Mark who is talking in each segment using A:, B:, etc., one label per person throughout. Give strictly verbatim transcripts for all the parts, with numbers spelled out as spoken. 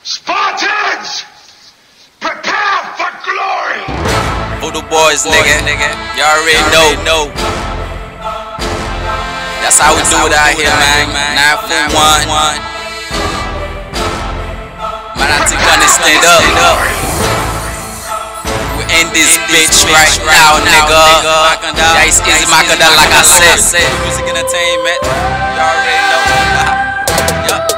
A: Spartans, prepare for glory.
B: Who the boys, nigga? nigga. Y'all already know. know. That's how we That's do how it out here, man. nine four one. Man, I think I stand up. We in this bitch right now, nigga. Yeah, it's easy, Makada, like I said. Music entertainment. Y'all already know. Yup.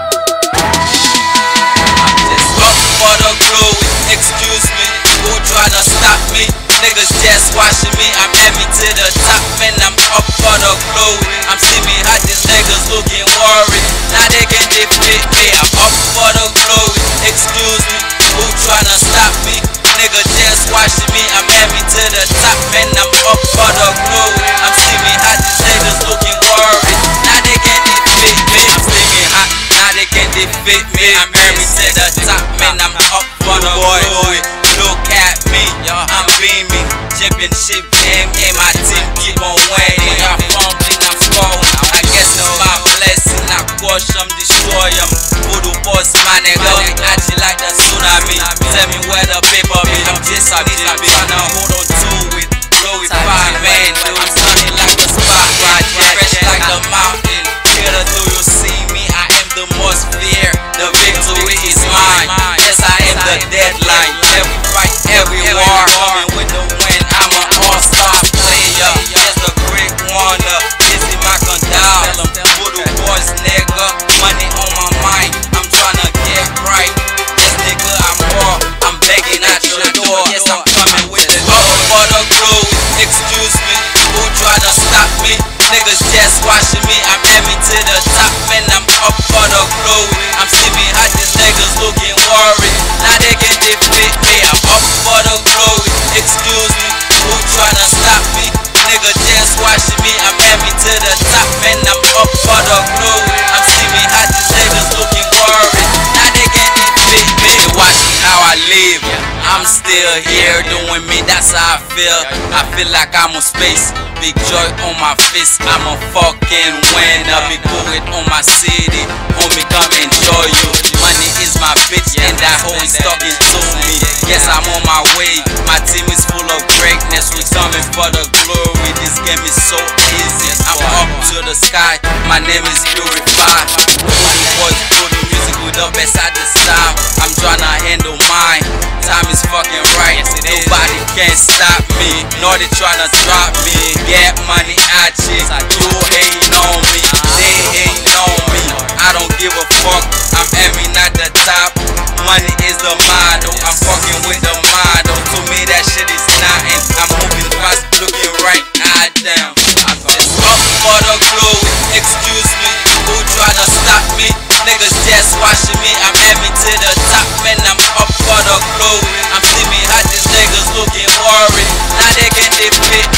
B: I'm just up for the glory. Excuse me, who tryna stop me? Niggas just watching me, I'm at me to the top, man, I'm up for the glory. I'm see me hot, these niggas looking worried. Now they can defeat me, I'm up for the glory. Excuse me, who tryna stop me? Niggas just watching me, I'm at me to the top, man, I'm up for the glory. I'm see me hot, these niggas looking worried. Now they can defeat me, I'm steaming hot. Now they can defeat me, I'm at me to the top, man, I'm up for the glory. Look at me, I'm beaming, championship game, and my team keep on winning. I'm fumbling, I'm scoring. I guess it's my blessing, I crush them, destroy them. Who the boss, my nigga? I just like the tsunami. Tell me where the paper be. I'm just a bitch, I'm tryna hold on to it. Glorify, man, dude. I'm sunny like the spotlight, fresh like the mountain. Killer, do you see me? I am the most feared. The victory is mine. Yes, I am the deadline. Every fight, every war, coming with the win. I'm an all-star player. Yes, the great wonder. Easy Makada. For the boys, nigga. Money on my mind. I'm tryna get right. Yes, nigga, I'm raw. I'm begging at your door. Yes, I'm coming with it. Up for the glory. Excuse me, who tryna stop me? Niggas just watching me. I'm at me to the top, man. I'm up for the glory. I'm see me hot, these niggas looking worried. Now they can defeat me. I'm up for the glory. Excuse me, who tryna stop me? Nigga just watching me. I'm at me to the top, man. I'm up for the glory. I'm see me hot, these niggas looking worried. Now they can defeat me. Watching how I live. I'm still here doing me. That's how I feel. I feel like I'm on space. Big joy on my face, I'm a fucking winner. Big bullet on my city, homie, come enjoy you. Money is my bitch and that hoe is talking to me. Yes, I'm on my way, my team is full of greatness. We coming for the glory, this game is so easy. I'm up to the sky, my name is Purified. Boys do the music with the best at the time. I'm tryna handle mine, time is fucking right. Nobody can stop me, nor they tryna drop me. Get money out chicks, you hating on me, they hating on me. I don't give a fuck, I'm aiming at the top. Money is the motto, I'm fucking with the motto. To me that shit is nothing, I'm moving fast, looking right, ah damn. I'm just up for the glory, excuse me, who tryna stop me? Niggas just watching me, I'm aiming to the top, man, I'm up for the glory. I'm see me hot, these niggas looking worried, now they can defeat me.